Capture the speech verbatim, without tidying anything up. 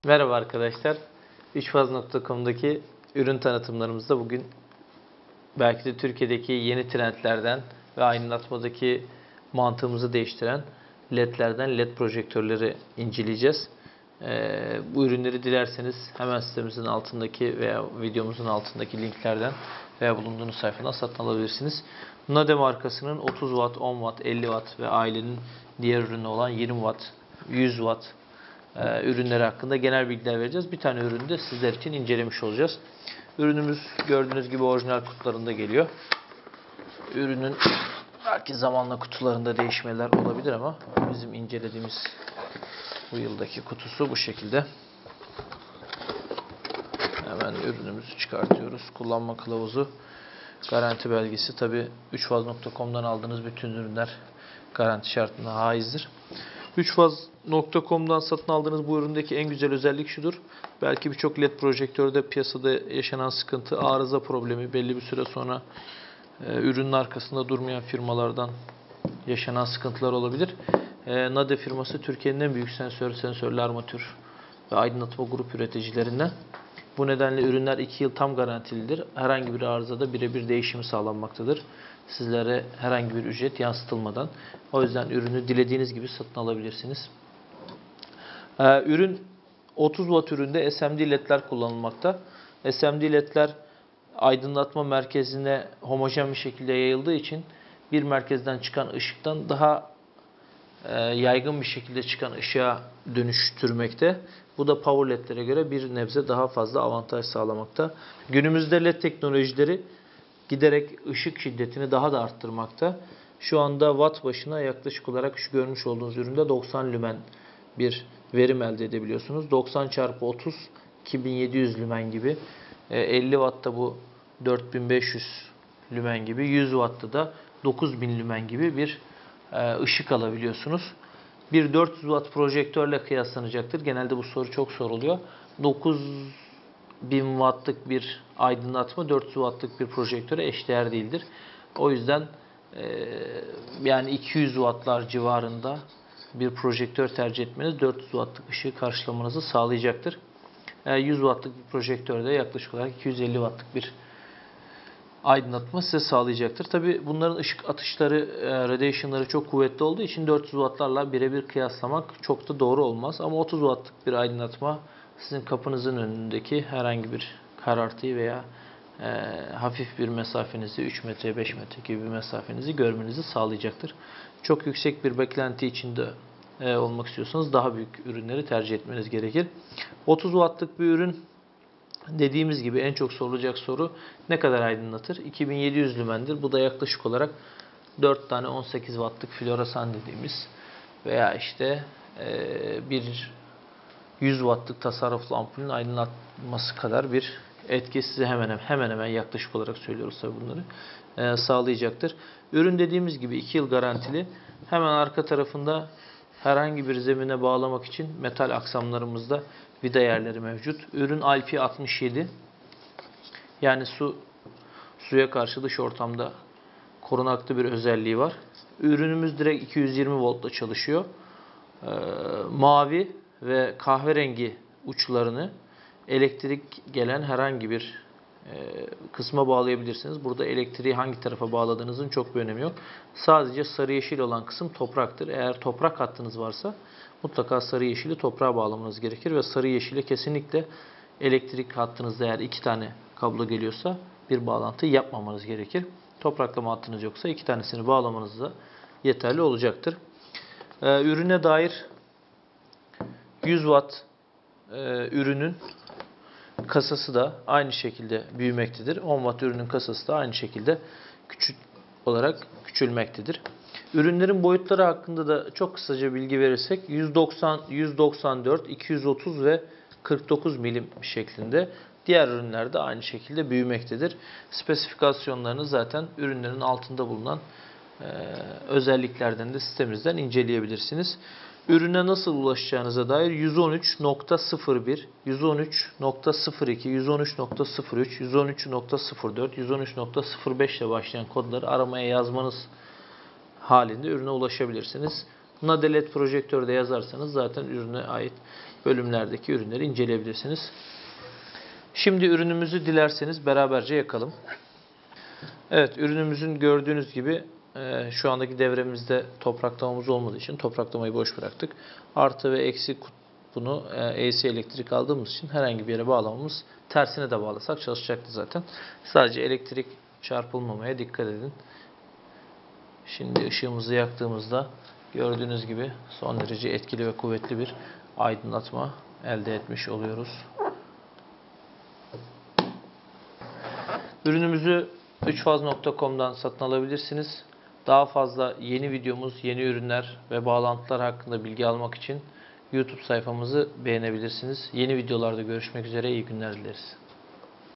Merhaba arkadaşlar. üç faz nokta com'daki ürün tanıtımlarımızda bugün belki de Türkiye'deki yeni trendlerden ve aydınlatmadaki mantığımızı değiştiren ledlerden led projektörleri inceleyeceğiz. Ee, bu ürünleri dilerseniz hemen sitemizin altındaki veya videomuzun altındaki linklerden veya bulunduğunuz sayfadan satın alabilirsiniz. Nade markasının otuz watt, on watt, elli watt ve ailenin diğer ürünü olan yirmi watt, yüz watt e, ürünleri hakkında genel bilgiler vereceğiz. Bir tane ürünü de sizler için incelemiş olacağız. Ürünümüz gördüğünüz gibi orijinal kutularında geliyor. Ürünün belki zamanla kutularında değişmeler olabilir ama bizim incelediğimiz bu yıldaki kutusu bu şekilde. Hemen ürünümüzü çıkartıyoruz. Kullanma kılavuzu, garanti belgesi. Tabi üç faz nokta com'dan aldığınız bütün ürünler garanti şartına haizdir. üç faz nokta com'dan satın aldığınız bu üründeki en güzel özellik şudur. Belki birçok led projektörde piyasada yaşanan sıkıntı, arıza problemi, belli bir süre sonra e, ürünün arkasında durmayan firmalardan yaşanan sıkıntılar olabilir. E, Nade firması Türkiye'nin en büyük sensör, sensörlü armatür ve aydınlatma grup üreticilerinden. Bu nedenle ürünler iki yıl tam garantilidir. Herhangi bir arızada birebir değişimi sağlanmaktadır. Sizlere herhangi bir ücret yansıtılmadan. O yüzden ürünü dilediğiniz gibi satın alabilirsiniz. Ee, ürün otuz watt üründe S M D ledler kullanılmakta. S M D ledler aydınlatma merkezine homojen bir şekilde yayıldığı için bir merkezden çıkan ışıktan daha e, yaygın bir şekilde çıkan ışığa dönüştürmekte. Bu da power ledlere göre bir nebze daha fazla avantaj sağlamakta. Günümüzde led teknolojileri giderek ışık şiddetini daha da arttırmakta. Şu anda watt başına yaklaşık olarak şu görmüş olduğunuz üründe doksan lümen bir verim elde edebiliyorsunuz. doksan çarpı otuz iki bin yedi yüz lümen gibi. elli wattta bu dört bin beş yüz lümen gibi. yüz wattta da dokuz bin lümen gibi bir ışık alabiliyorsunuz. Bir dört yüz watt projektörle kıyaslanacaktır. Genelde bu soru çok soruluyor. dokuz bin wattlık bir aydınlatma dört yüz wattlık bir projektöre eşdeğer değildir. O yüzden e, yani iki yüz wattlar civarında bir projektör tercih etmeniz dört yüz wattlık ışığı karşılamanızı sağlayacaktır. E, yüz wattlık bir projektörde yaklaşık olarak iki yüz elli wattlık bir aydınlatma size sağlayacaktır. Tabi bunların ışık atışları, e, radiation'ları çok kuvvetli olduğu için dört yüz wattlarla birebir kıyaslamak çok da doğru olmaz. Ama otuz wattlık bir aydınlatma sizin kapınızın önündeki herhangi bir karartıyı veya e, hafif bir mesafenizi, üç metre, beş metre gibi bir mesafenizi görmenizi sağlayacaktır. Çok yüksek bir beklenti içinde e, olmak istiyorsanız daha büyük ürünleri tercih etmeniz gerekir. otuz wattlık bir ürün, dediğimiz gibi en çok sorulacak soru ne kadar aydınlatır? iki bin yedi yüz lümendir. Bu da yaklaşık olarak dört tane on sekiz wattlık floresan dediğimiz veya işte e, bir yüz wattlık tasarruflu ampulün aydınlatması kadar bir etki size hemen hemen, hemen hemen yaklaşık olarak söylüyoruz tabii bunları e, sağlayacaktır. Ürün dediğimiz gibi iki yıl garantili. Hemen arka tarafında herhangi bir zemine bağlamak için metal aksamlarımızda vida yerleri mevcut. Ürün I P altmış yedi. Yani su suya karşı dış ortamda korunaklı bir özelliği var. Ürünümüz direkt iki yüz yirmi voltla çalışıyor. Ee, mavi ve kahverengi uçlarını elektrik gelen herhangi bir e, kısma bağlayabilirsiniz. Burada elektriği hangi tarafa bağladığınızın çok bir önemi yok. Sadece sarı yeşil olan kısım topraktır. Eğer toprak hattınız varsa mutlaka sarı yeşili toprağa bağlamanız gerekir ve sarı yeşile kesinlikle elektrik hattınızda eğer iki tane kablo geliyorsa bir bağlantı yapmamanız gerekir. Topraklama hattınız yoksa iki tanesini bağlamanız da yeterli olacaktır. Ee, ürüne dair yüz watt e, ürünün kasası da aynı şekilde büyümektedir. on watt ürünün kasası da aynı şekilde küçük olarak küçülmektedir. Ürünlerin boyutları hakkında da çok kısaca bilgi verirsek yüz doksan, yüz doksan dört, iki yüz otuz ve kırk dokuz milim şeklinde. Diğer ürünler de aynı şekilde büyümektedir. Spesifikasyonlarını zaten ürünlerin altında bulunan e, özelliklerden de sitemizden inceleyebilirsiniz. Ürüne nasıl ulaşacağınıza dair yüz on üç nokta sıfır bir, yüz on üç nokta sıfır iki, yüz on üç nokta sıfır üç, yüz on üç nokta sıfır dört, yüz on üç nokta sıfır beş ile başlayan kodları aramaya yazmanız halinde ürüne ulaşabilirsiniz. Nade led projektörde yazarsanız zaten ürüne ait bölümlerdeki ürünleri inceleyebilirsiniz. Şimdi ürünümüzü dilerseniz beraberce yakalım. Evet, ürünümüzün gördüğünüz gibi e, şu andaki devremizde topraklamamız olmadığı için topraklamayı boş bıraktık. Artı ve eksi kutbunu e, A C elektrik aldığımız için herhangi bir yere bağlamamız, tersine de bağlasak çalışacaktı zaten. Sadece elektrik çarpılmamaya dikkat edin. Şimdi ışığımızı yaktığımızda gördüğünüz gibi son derece etkili ve kuvvetli bir aydınlatma elde etmiş oluyoruz. Ürünümüzü üç faz nokta com'dan satın alabilirsiniz. Daha fazla yeni videomuz, yeni ürünler ve bağlantılar hakkında bilgi almak için YouTube sayfamızı beğenebilirsiniz. Yeni videolarda görüşmek üzere, iyi günler dileriz.